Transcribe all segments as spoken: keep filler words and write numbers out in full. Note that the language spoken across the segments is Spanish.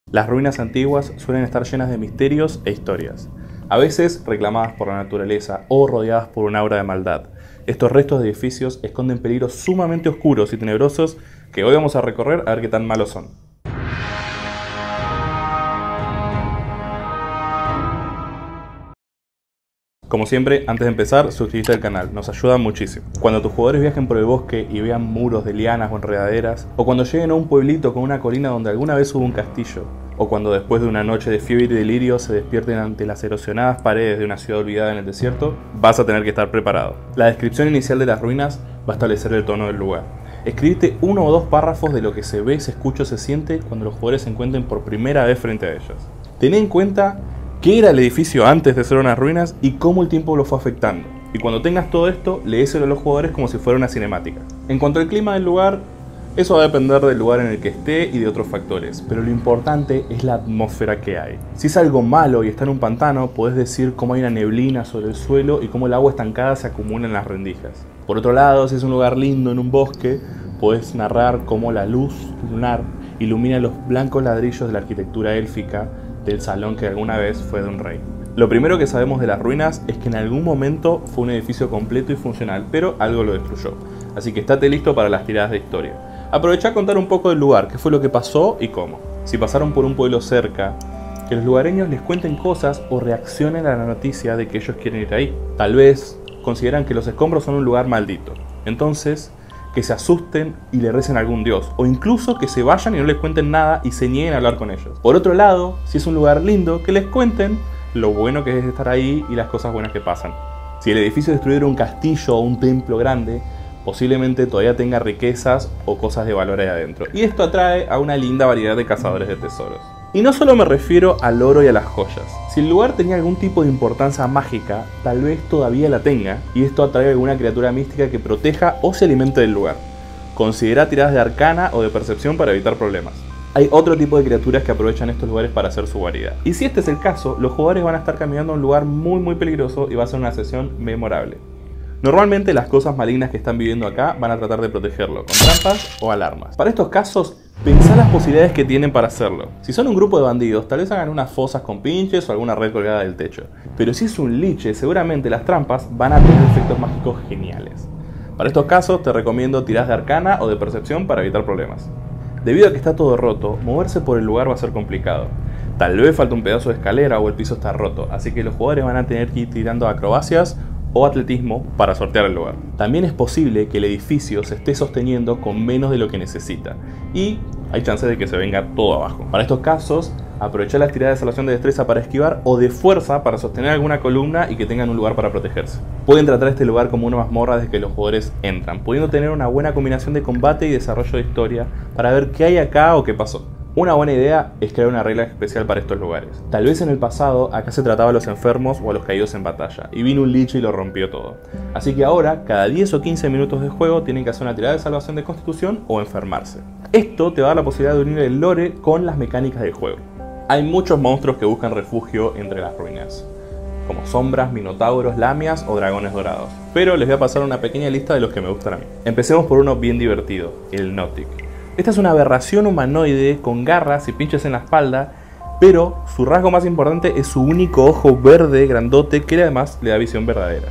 Las ruinas antiguas suelen estar llenas de misterios e historias, a veces reclamadas por la naturaleza o rodeadas por un aura de maldad. Estos restos de edificios esconden peligros sumamente oscuros y tenebrosos que hoy vamos a recorrer a ver qué tan malos son. Como siempre, antes de empezar, suscríbete al canal, nos ayuda muchísimo. Cuando tus jugadores viajen por el bosque y vean muros de lianas o enredaderas, o cuando lleguen a un pueblito con una colina donde alguna vez hubo un castillo, o cuando después de una noche de fiebre y delirio se despierten ante las erosionadas paredes de una ciudad olvidada en el desierto, vas a tener que estar preparado. La descripción inicial de las ruinas va a establecer el tono del lugar. Escribite uno o dos párrafos de lo que se ve, se escucha o se siente cuando los jugadores se encuentren por primera vez frente a ellas. Ten en cuenta qué era el edificio antes de ser unas ruinas y cómo el tiempo lo fue afectando. Y cuando tengas todo esto, léeselo a los jugadores como si fuera una cinemática. En cuanto al clima del lugar, eso va a depender del lugar en el que esté y de otros factores, pero lo importante es la atmósfera que hay. Si es algo malo y está en un pantano, podés decir cómo hay una neblina sobre el suelo y cómo el agua estancada se acumula en las rendijas. Por otro lado, si es un lugar lindo en un bosque, podés narrar cómo la luz lunar ilumina los blancos ladrillos de la arquitectura élfica del salón que alguna vez fue de un rey. Lo primero que sabemos de las ruinas es que en algún momento fue un edificio completo y funcional, pero algo lo destruyó. Así que estate listo para las tiradas de historia. Aprovecha a contar un poco del lugar, qué fue lo que pasó y cómo. Si pasaron por un pueblo cerca, que los lugareños les cuenten cosas o reaccionen a la noticia de que ellos quieren ir ahí. Tal vez consideran que los escombros son un lugar maldito. Entonces, que se asusten y le recen a algún dios, o incluso que se vayan y no les cuenten nada y se nieguen a hablar con ellos. Por otro lado, si es un lugar lindo, que les cuenten lo bueno que es estar ahí y las cosas buenas que pasan. Si el edificio destruido era un castillo o un templo grande, posiblemente todavía tenga riquezas o cosas de valor ahí adentro. Y esto atrae a una linda variedad de cazadores de tesoros. Y no solo me refiero al oro y a las joyas. Si el lugar tenía algún tipo de importancia mágica, tal vez todavía la tenga, y esto atrae a alguna criatura mística que proteja o se alimente del lugar. Considera tiradas de arcana o de percepción para evitar problemas. Hay otro tipo de criaturas que aprovechan estos lugares para hacer su guarida. Y si este es el caso, los jugadores van a estar caminando a un lugar muy muy peligroso y va a ser una sesión memorable. Normalmente las cosas malignas que están viviendo acá van a tratar de protegerlo, con trampas o alarmas. Para estos casos, pensá las posibilidades que tienen para hacerlo. Si son un grupo de bandidos, tal vez hagan unas fosas con pinches o alguna red colgada del techo. Pero si es un liche, seguramente las trampas van a tener efectos mágicos geniales. Para estos casos te recomiendo tiradas de arcana o de percepción para evitar problemas. Debido a que está todo roto, moverse por el lugar va a ser complicado. Tal vez falta un pedazo de escalera o el piso está roto, así que los jugadores van a tener que ir tirando acrobacias o atletismo para sortear el lugar. También es posible que el edificio se esté sosteniendo con menos de lo que necesita y hay chances de que se venga todo abajo. Para estos casos, aprovechar las tiradas de salvación de destreza para esquivar o de fuerza para sostener alguna columna y que tengan un lugar para protegerse. Pueden tratar este lugar como una mazmorra desde que los jugadores entran, pudiendo tener una buena combinación de combate y desarrollo de historia para ver qué hay acá o qué pasó. Una buena idea es crear una regla especial para estos lugares. Tal vez en el pasado acá se trataba a los enfermos o a los caídos en batalla, y vino un liche y lo rompió todo. Así que ahora, cada diez o quince minutos de juego tienen que hacer una tirada de salvación de constitución o enfermarse. Esto te va a dar la posibilidad de unir el lore con las mecánicas del juego. Hay muchos monstruos que buscan refugio entre las ruinas, como sombras, minotauros, lamias o dragones dorados. Pero les voy a pasar una pequeña lista de los que me gustan a mí. Empecemos por uno bien divertido, el Gnotic. Esta es una aberración humanoide con garras y pinches en la espalda, pero su rasgo más importante es su único ojo verde grandote que además le da visión verdadera.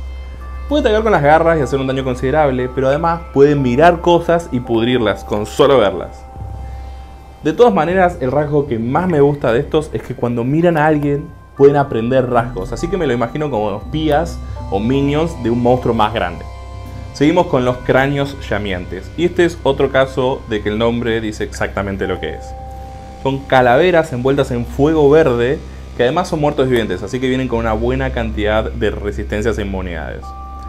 Puede atacar con las garras y hacer un daño considerable, pero además puede mirar cosas y pudrirlas con solo verlas. De todas maneras, el rasgo que más me gusta de estos es que cuando miran a alguien pueden aprender rasgos, así que me lo imagino como espías o minions de un monstruo más grande. Seguimos con los cráneos llameantes, y este es otro caso de que el nombre dice exactamente lo que es. Son calaveras envueltas en fuego verde, que además son muertos vivientes, así que vienen con una buena cantidad de resistencias e inmunidades.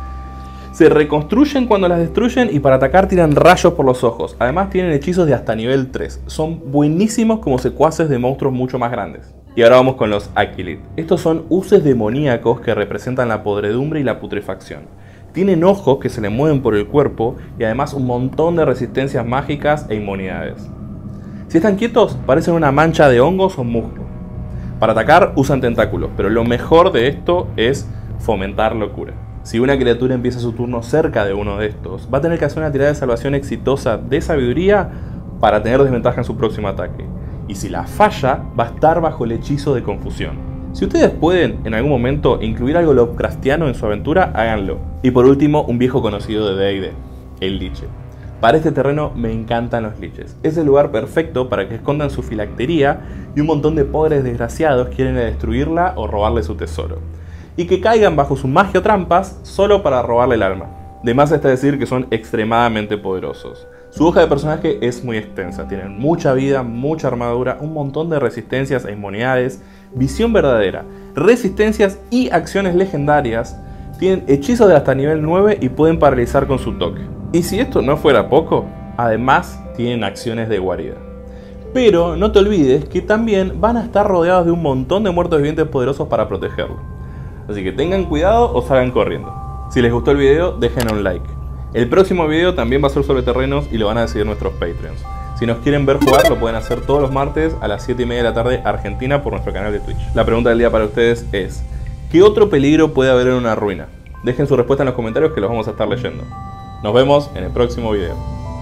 Se reconstruyen cuando las destruyen y para atacar tiran rayos por los ojos. Además tienen hechizos de hasta nivel tres. Son buenísimos como secuaces de monstruos mucho más grandes. Y ahora vamos con los Aquilid. Estos son uses demoníacos que representan la podredumbre y la putrefacción. Tienen ojos que se le mueven por el cuerpo y además un montón de resistencias mágicas e inmunidades. Si están quietos, parecen una mancha de hongos o musgo. Para atacar usan tentáculos, pero lo mejor de esto es fomentar locura. Si una criatura empieza su turno cerca de uno de estos, va a tener que hacer una tirada de salvación exitosa de sabiduría para tener desventaja en su próximo ataque. y si la falla, va a estar bajo el hechizo de confusión. Si ustedes pueden en algún momento incluir algo Lovecraftiano en su aventura, háganlo. Y por último, un viejo conocido de D and D, el liche. Para este terreno me encantan los liches. Es el lugar perfecto para que escondan su filactería y un montón de pobres desgraciados quieren destruirla o robarle su tesoro. Y que caigan bajo su magia o trampas solo para robarle el alma. De más está decir que son extremadamente poderosos. Su hoja de personaje es muy extensa, tienen mucha vida, mucha armadura, un montón de resistencias a inmunidades, visión verdadera, resistencias y acciones legendarias, tienen hechizos de hasta nivel nueve y pueden paralizar con su toque. Y si esto no fuera poco, además tienen acciones de guarida. Pero no te olvides que también van a estar rodeados de un montón de muertos vivientes poderosos para protegerlo. Así que tengan cuidado o salgan corriendo. Si les gustó el video, dejen un like. El próximo video también va a ser sobre terrenos y lo van a decidir nuestros Patreons. Si nos quieren ver jugar, lo pueden hacer todos los martes a las siete y media de la tarde Argentina por nuestro canal de Twitch. La pregunta del día para ustedes es: ¿qué otro peligro puede haber en una ruina? Dejen su respuesta en los comentarios que los vamos a estar leyendo. Nos vemos en el próximo video.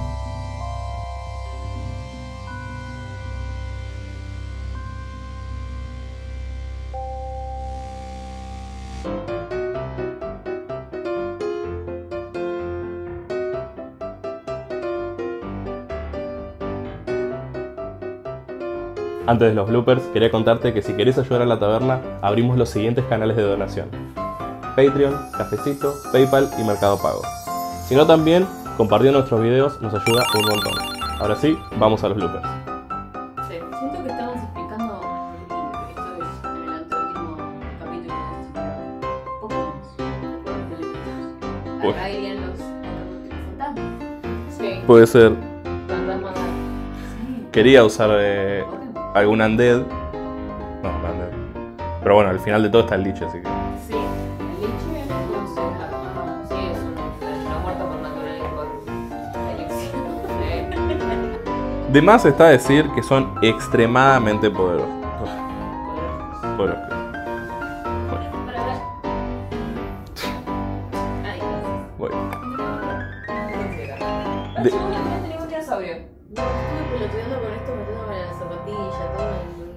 Antes de los bloopers, quería contarte que si querés ayudar a la taberna, abrimos los siguientes canales de donación: Patreon, Cafecito, Paypal y Mercado Pago. Si no, también compartiendo nuestros videos nos ayuda un montón. Ahora sí, vamos a los bloopers. Sí, siento que estamos explicando esto es en el anteúltimo capítulo de Pokémon. Uy. Acá irían los fantasmas. Sí. Puede ser. Fantasmas. Sí. Quería usar eh, algún undead. No, no undead. Pero bueno, al final de todo está el liche, así que... Sí, el liche no sé, ah, sí, es una, una muerta por naturaleza, por elección. Sí. De más está decir que son extremadamente poderosos. Poderosos. Bueno. Para ver. Ay, gracias. Bueno. La De- segunda vez tenía un dinosaurio. No, estuve pelotudeando con esto, metiéndome en la zapatilla, todo.